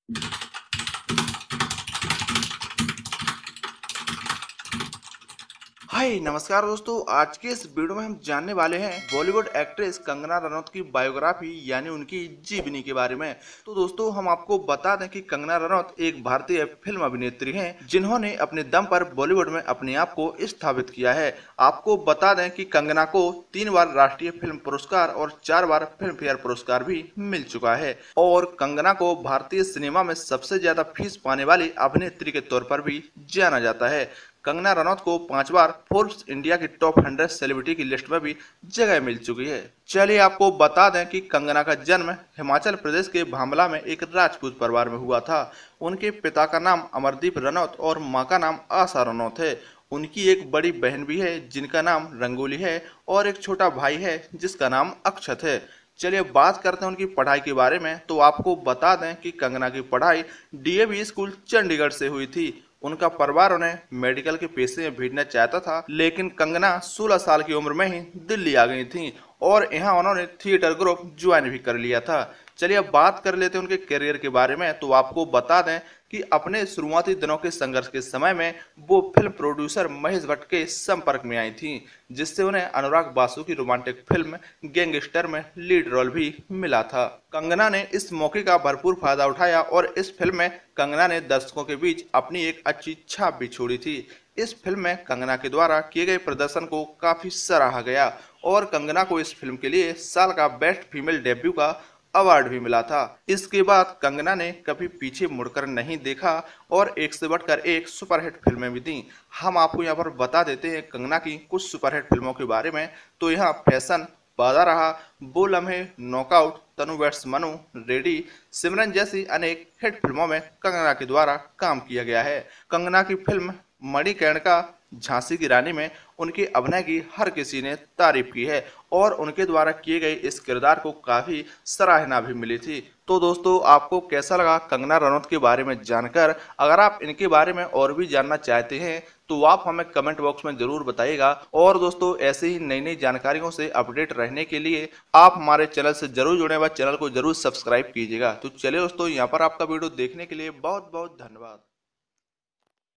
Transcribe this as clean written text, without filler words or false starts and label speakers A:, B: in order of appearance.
A: हाय नमस्कार दोस्तों। आज के इस वीडियो में हम जानने वाले हैं बॉलीवुड एक्ट्रेस कंगना रनौत की बायोग्राफी यानी उनकी जीवनी के बारे में। तो दोस्तों हम आपको बता दें कि कंगना रनौत एक भारतीय फिल्म अभिनेत्री हैं जिन्होंने अपने दम पर बॉलीवुड में अपने आप को स्थापित किया है। आपको बता दें कि कंगना को 3 बार राष्ट्रीय फिल्म पुरस्कार और 4 बार फिल्म फेयर पुरस्कार भी मिल चुका है और कंगना को भारतीय सिनेमा में सबसे ज्यादा फीस पाने वाली अभिनेत्री के तौर पर भी जाना जाता है। कंगना रनौत को 5 बार फोर्ब्स इंडिया की टॉप 100 सेलिब्रिटी की लिस्ट में भी जगह मिल चुकी है। चलिए आपको बता दें कि कंगना का जन्म हिमाचल प्रदेश के भांबला में एक राजपूत परिवार में हुआ था। उनके पिता का नाम अमरदीप रनौत और मां का नाम आशा रनौत है। उनकी एक बड़ी बहन भी है जिनका नाम रंगोली है और एक छोटा भाई है जिसका नाम अक्षत है। चलिए बात करते हैं उनकी पढ़ाई के बारे में। तो आपको बता दें कि कंगना की पढ़ाई डीएवी स्कूल चंडीगढ़ से हुई थी। उनका परिवार उन्हें मेडिकल के पेशे में भेजना चाहता था, लेकिन कंगना 16 साल की उम्र में ही दिल्ली आ गई थी और यहाँ उन्होंने थिएटर ग्रुप ज्वाइन भी कर लिया था। चलिए अब बात कर लेते हैं उनके करियर के बारे में। तो आपको बता दें कि अपने शुरुआती दिनों के संघर्ष के समय में वो फिल्म प्रोड्यूसर महेश भट्ट के संपर्क में आई थी, जिससे उन्हें अनुराग बासु की रोमांटिक फिल्म गैंगस्टर में लीड रोल भी मिला था। कंगना ने इस मौके का भरपूर फायदा उठाया और इस फिल्म में कंगना ने दर्शकों के बीच अपनी एक अच्छी छाप भी छोड़ी थी। इस फिल्म में कंगना के द्वारा किए गए प्रदर्शन को काफी सराहा गया और कंगना को इस फिल्म के लिए साल का बेस्ट फीमेल डेब्यू का अवार्ड भी मिला था। इसके बाद कंगना ने कभी पीछे मुड़कर नहीं देखा और एक से बढ़कर एक सुपरहिट फिल्में भी दी। हम आपको यहाँ पर बता देते हैं कंगना की कुछ सुपरहिट फिल्मों के बारे में। तो यहाँ फैशन, वादा Raha, Woh Lamhe, knockout, Tanu weds Manu, ready, Simran जैसी अनेक हिट फिल्मों में कंगना के द्वारा काम किया गया है। कंगना की फिल्म मणिकर्णिका झांसी की रानी में उनके अभिनय की हर किसी ने तारीफ की है और उनके द्वारा किए गए इस किरदार को काफी सराहना भी मिली थी। तो दोस्तों आपको कैसा लगा कंगना रनौत के बारे में जानकर? अगर आप इनके बारे में और भी जानना चाहते हैं तो आप हमें कमेंट बॉक्स में जरूर बताइएगा। और दोस्तों ऐसे ही नई नई जानकारियों से अपडेट रहने के लिए आप हमारे चैनल से जरूर जुड़े व चैनल को जरूर सब्सक्राइब कीजिएगा। तो चलिए दोस्तों यहाँ पर आपका वीडियो देखने के लिए बहुत बहुत धन्यवाद।